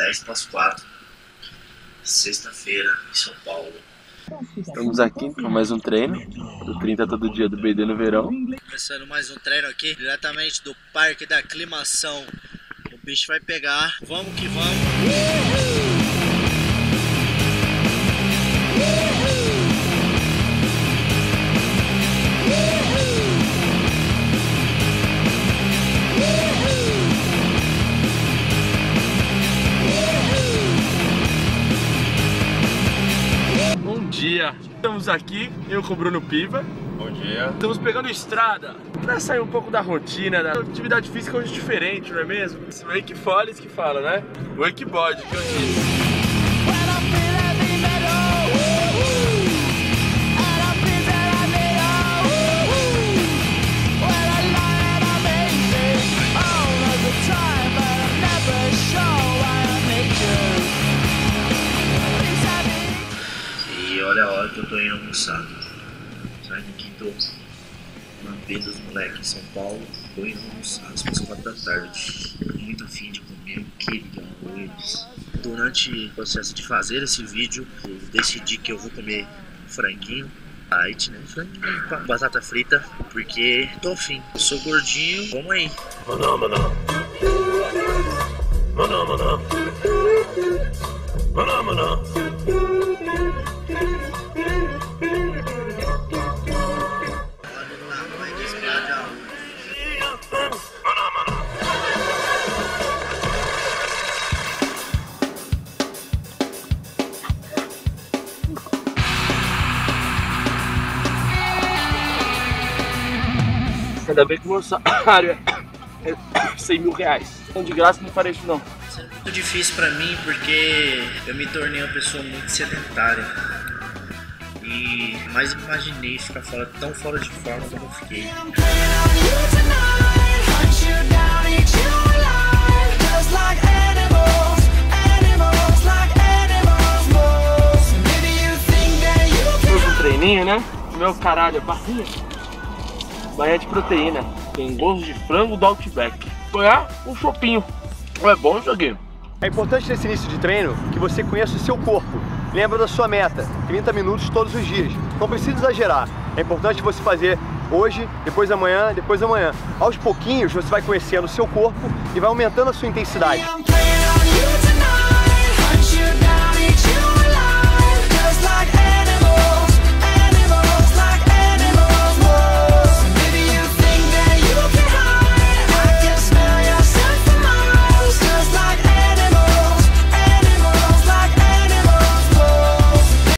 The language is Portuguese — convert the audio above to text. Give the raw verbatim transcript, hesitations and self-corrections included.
dez para as quatro, sexta-feira, em São Paulo. Estamos aqui para mais um treino do trinta todo dia do B D no verão. Começando mais um treino aqui, diretamente do Parque da Aclimação. O bicho vai pegar, vamos que vamos. Bom dia, estamos aqui, eu com o Bruno Piva. Bom dia. Estamos pegando estrada para sair um pouco da rotina, da atividade física hoje diferente, não é mesmo? Esse Wake Follies que fala, né? Wakeboard, que eu disse. E olha a hora que eu tô indo almoçar. Saindo aqui do Mampê dos moleques em São Paulo, tô indo almoçar às quatro da tarde. Tô muito afim de comer um quilo de arroz. Durante o processo de fazer esse vídeo, eu decidi que eu vou comer franguinho light, né? Franguinho com batata frita, porque tô afim. Eu sou gordinho, vamos aí. Maná, maná. Maná, maná. Maná, maná. Ainda bem que o meu salário é cem mil reais. Então de graça não farei isso não. Isso é muito difícil pra mim porque eu me tornei uma pessoa muito sedentária. E mais imaginei ficar fora, tão fora de forma como eu fiquei. Depois um treininho, né? Meu caralho, barrinha. Barrinha de proteína. Tem gosto de frango do Outback. Ganhar um chopinho. É bom isso aqui. É importante nesse início de treino que você conheça o seu corpo. Lembra da sua meta, trinta minutos todos os dias. Não precisa exagerar. É importante você fazer hoje, depois amanhã, depois amanhã. Aos pouquinhos você vai conhecendo o seu corpo e vai aumentando a sua intensidade.